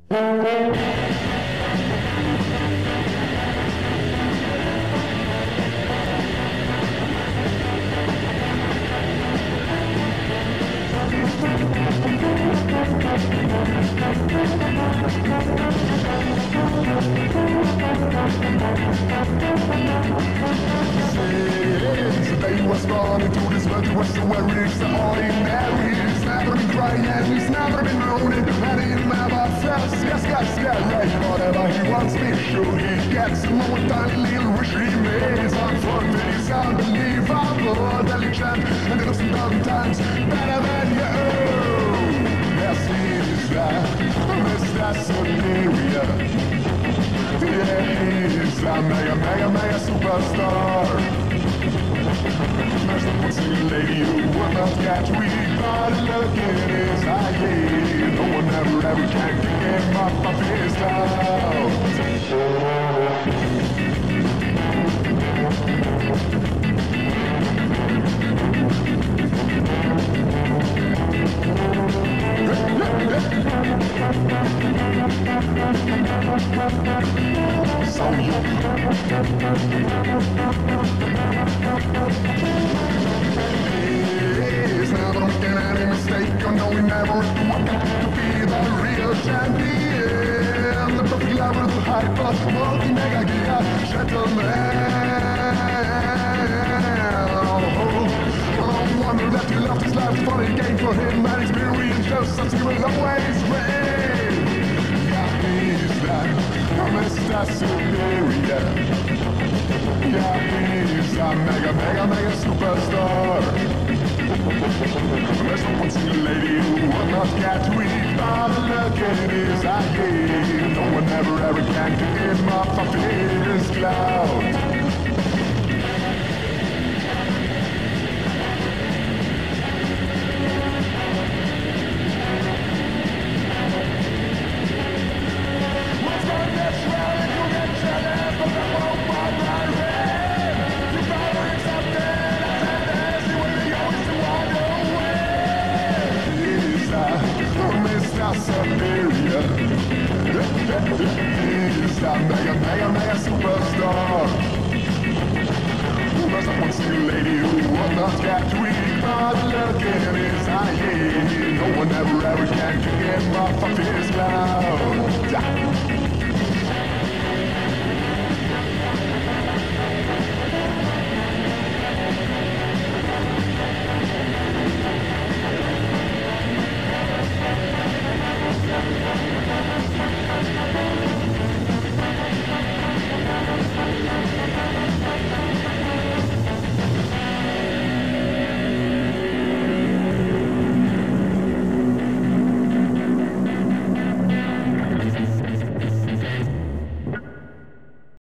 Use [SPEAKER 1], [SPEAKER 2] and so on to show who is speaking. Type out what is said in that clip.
[SPEAKER 1] They was born into this world, he was so very extraordinary. He's never been crying and he's never been moaning, and he never felt scared, right? Whatever he wants me, sure he gets. The moment tiny little wish he makes. Unfortunately, he's unbelievable, intelligent, and he looks 1,000 times better than you. Yes, he is that Mr. Superior. Yeah, he's a mega superstar. There's no one single lady who will not catch weak by the look in his eye. No one ever can kick him up off his cloud. So he's never making any mistake. I know he never wanted to be the real champion. The perfect level of the hyper, multi-mega gear gentleman. Oh, wonder that he loved his life, funny game for him, and his experience just such he will always win. Yeah, he's that Mr. Superior. Yeah, he's a mega superstar. There's no one single lady who will not get weak by the look in his eye. No one ever can pick him up off his cloud. Superior. He's a mega superstar. There's not one single lady who will not get weak by the look in his eye. No one ever can kick him off of his cloud.